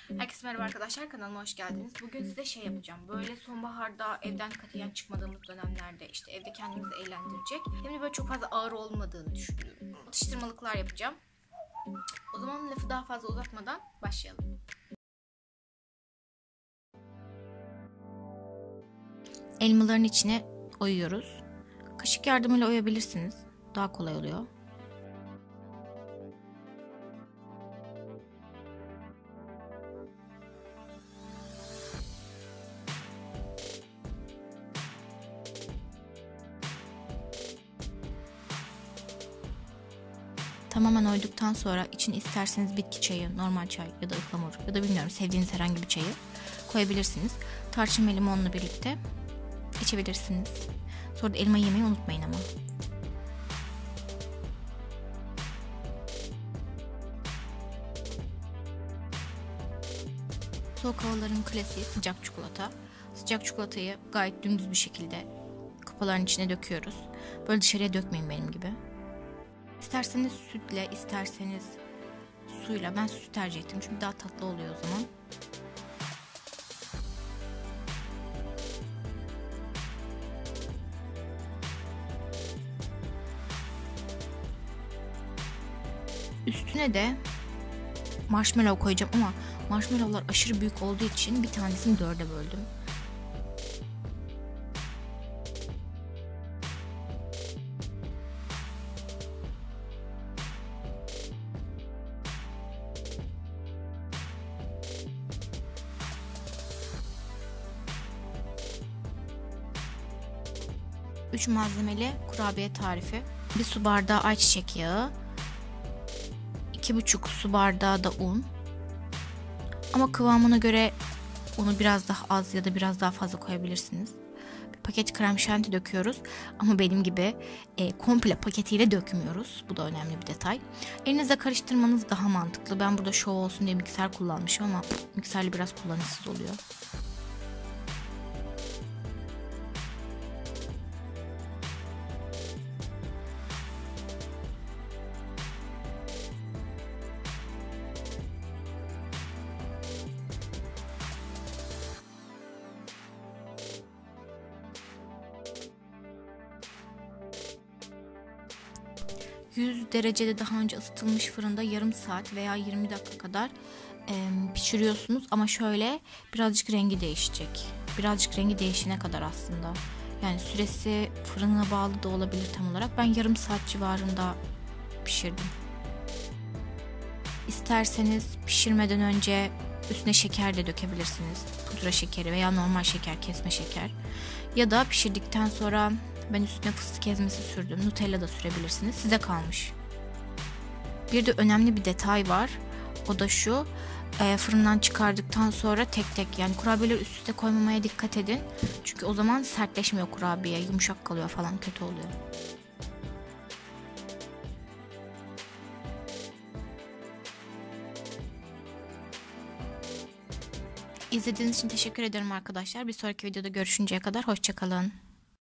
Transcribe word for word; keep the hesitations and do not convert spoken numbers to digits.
Herkese merhaba arkadaşlar, kanalıma hoş geldiniz. Bugün size şey yapacağım. Böyle sonbaharda evden katiyen çıkmadığımız dönemlerde işte evde kendimizi eğlendirecek hem de böyle çok fazla ağır olmadığını düşünüyorum. Atıştırmalıklar yapacağım. O zaman lafı daha fazla uzatmadan başlayalım. Elmaların içine oyuyoruz. Kaşık yardımıyla oyabilirsiniz. Daha kolay oluyor. Tamamen oyduktan sonra içine isterseniz bitki çayı, normal çay ya da ıhlamur ya da bilmiyorum sevdiğiniz herhangi bir çayı koyabilirsiniz. Tarçın ve limonla birlikte içebilirsiniz. Sonra da elma yemeyi unutmayın ama. Soğuk havaların klasiği sıcak çikolata. Sıcak çikolatayı gayet dümdüz bir şekilde kupaların içine döküyoruz. Böyle dışarıya dökmeyin benim gibi. İsterseniz sütle, isterseniz suyla. Ben süt tercih ettim çünkü daha tatlı oluyor o zaman. Üstüne de marshmallow koyacağım ama marshmallowlar aşırı büyük olduğu için bir tanesini dörde böldüm. üç malzemeli kurabiye tarifi. bir su bardağı ayçiçek yağı, iki buçuk su bardağı da un. Ama kıvamına göre unu biraz daha az ya da biraz daha fazla koyabilirsiniz. Bir paket krem şanti döküyoruz ama benim gibi e, komple paketiyle dökmüyoruz. Bu da önemli bir detay. Elinizle karıştırmanız daha mantıklı. Ben burada şov olsun diye mikser kullanmışım ama mikserli biraz kullanışsız oluyor. yüz derecede daha önce ısıtılmış fırında yarım saat veya yirmi dakika kadar e, pişiriyorsunuz ama şöyle birazcık rengi değişecek. Birazcık rengi değişene kadar aslında. Yani süresi fırına bağlı da olabilir tam olarak. Ben yarım saat civarında pişirdim. İsterseniz pişirmeden önce üstüne şeker de dökebilirsiniz. Pudra şekeri veya normal şeker, kesme şeker. Ya da pişirdikten sonra ben üstüne fıstık ezmesi sürdüm. Nutella da sürebilirsiniz. Size kalmış. Bir de önemli bir detay var. O da şu. E, fırından çıkardıktan sonra tek tek yani kurabiyeleri üst üste koymamaya dikkat edin. Çünkü o zaman sertleşmiyor kurabiye. Yumuşak kalıyor falan, kötü oluyor. İzlediğiniz için teşekkür ederim arkadaşlar. Bir sonraki videoda görüşünceye kadar hoşça kalın.